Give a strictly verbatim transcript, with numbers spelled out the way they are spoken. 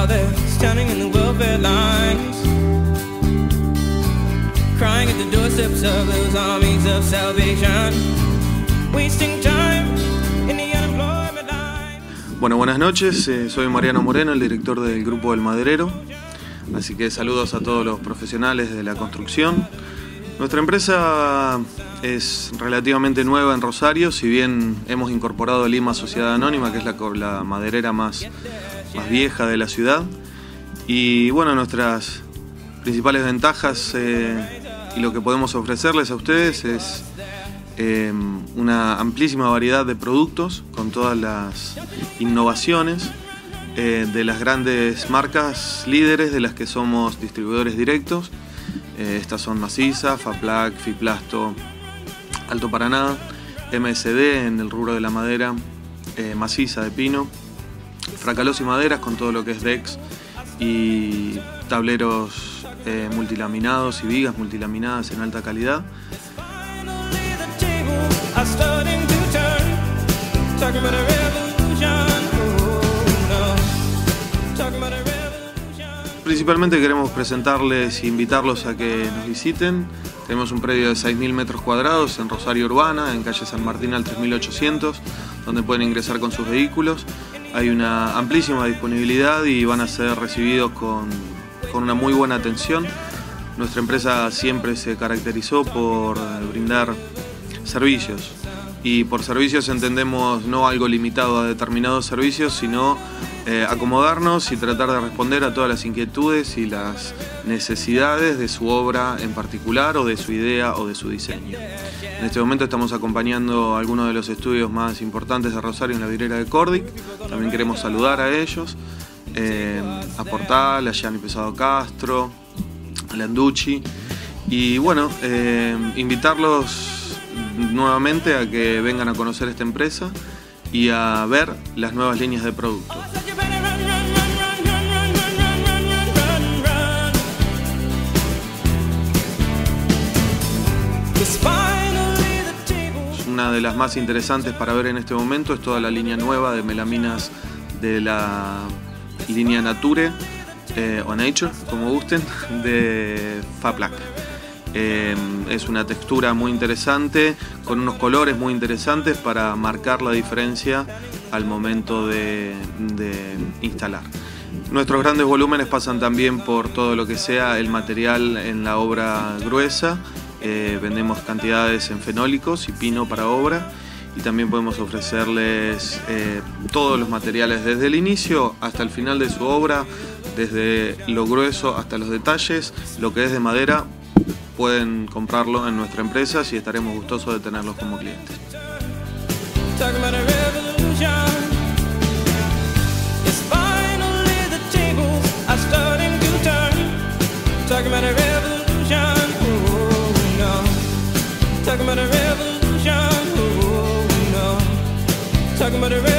they're standing in the welfare lines, crying at the doorsteps of those armies of salvation, wasting time in the unemployment lines. Bueno, buenas noches, eh, soy Mariano Moreno, el director del Grupo del Maderero, así que saludos a todos los profesionales de la construcción. Nuestra empresa es relativamente nueva en Rosario, si bien hemos incorporado Lima Sociedad Anónima, que es la, la maderera más, más vieja de la ciudad. Y bueno, nuestras principales ventajas eh, y lo que podemos ofrecerles a ustedes es eh, una amplísima variedad de productos con todas las innovaciones eh, de las grandes marcas líderes de las que somos distribuidores directos. Eh, estas son Maciza, Faplac, Fiplasto, Alto Paraná, M S D en el rubro de la madera, eh, Maciza de pino, Fracalos y Maderas con todo lo que es Dex y tableros eh, multilaminados y vigas multilaminadas en alta calidad. Principalmente queremos presentarles e invitarlos a que nos visiten. Tenemos un predio de seis mil metros cuadrados en Rosario Urbana, en calle San Martín al tres mil ochocientos, donde pueden ingresar con sus vehículos. Hay una amplísima disponibilidad y van a ser recibidos con, con una muy buena atención. Nuestra empresa siempre se caracterizó por brindar servicios. Y por servicios entendemos no algo limitado a determinados servicios, sino eh, acomodarnos y tratar de responder a todas las inquietudes y las necesidades de su obra en particular o de su idea o de su diseño. En este momento estamos acompañando a algunos de los estudios más importantes de Rosario en la vidriera de Cordic. También queremos saludar a ellos, eh, a Portal, a Gianni Pesado Castro, a Landucci. Y bueno, eh, invitarlos nuevamente a que vengan a conocer esta empresa y a ver las nuevas líneas de productos. Una de las más interesantes para ver en este momento es toda la línea nueva de melaminas de la línea Nature eh, o Nature, como gusten, de Faplac. Eh, es una textura muy interesante, con unos colores muy interesantes para marcar la diferencia al momento de, de instalar. Nuestros grandes volúmenes pasan también por todo lo que sea el material en la obra gruesa. Eh, vendemos cantidades en fenólicos y pino para obra, y también podemos ofrecerles eh, todos los materiales desde el inicio hasta el final de su obra, desde lo grueso hasta los detalles. Lo que es de madera pueden comprarlo en nuestra empresa y estaremos gustosos de tenerlos como clientes. Talking about a revolution, oh no. Talking about a revolution.